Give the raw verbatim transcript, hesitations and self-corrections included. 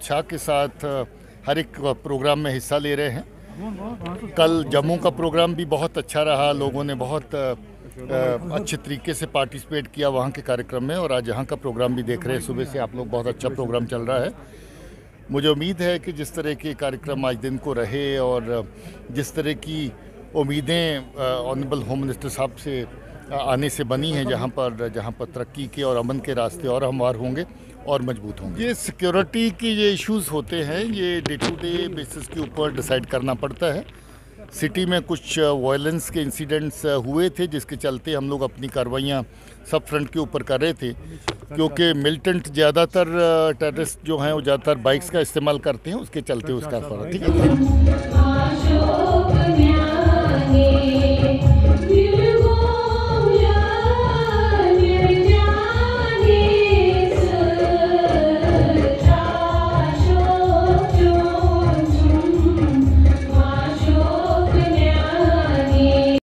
उत्साह के साथ हर एक प्रोग्राम में हिस्सा ले रहे हैं। कल जम्मू का प्रोग्राम भी बहुत अच्छा रहा, लोगों ने बहुत अच्छे तरीके से पार्टिसिपेट किया वहाँ के कार्यक्रम में, और आज यहाँ का प्रोग्राम भी देख रहे हैं। सुबह से आप लोग, बहुत अच्छा प्रोग्राम चल रहा है। मुझे उम्मीद है कि जिस तरह के कार्यक्रम आज दिन को रहे और जिस तरह की उम्मीदें ऑनरेबल होम मिनिस्टर साहब से आने से बनी हैं, जहाँ पर जहाँ पर तरक्की के और अमन के रास्ते और हमवार होंगे और मजबूत होंगे। ये सिक्योरिटी की ये इश्यूज़ होते हैं, ये डे टू डे बेसिस के ऊपर डिसाइड करना पड़ता है। सिटी में कुछ वायलेंस के इंसिडेंट्स हुए थे, जिसके चलते हम लोग अपनी कार्रवाइयाँ सब फ्रंट के ऊपर कर रहे थे, क्योंकि मिलिटेंट ज़्यादातर टेररिस्ट जो हैं वो ज़्यादातर बाइक्स का इस्तेमाल करते हैं, उसके चलते उसका फर्क। ठीक है।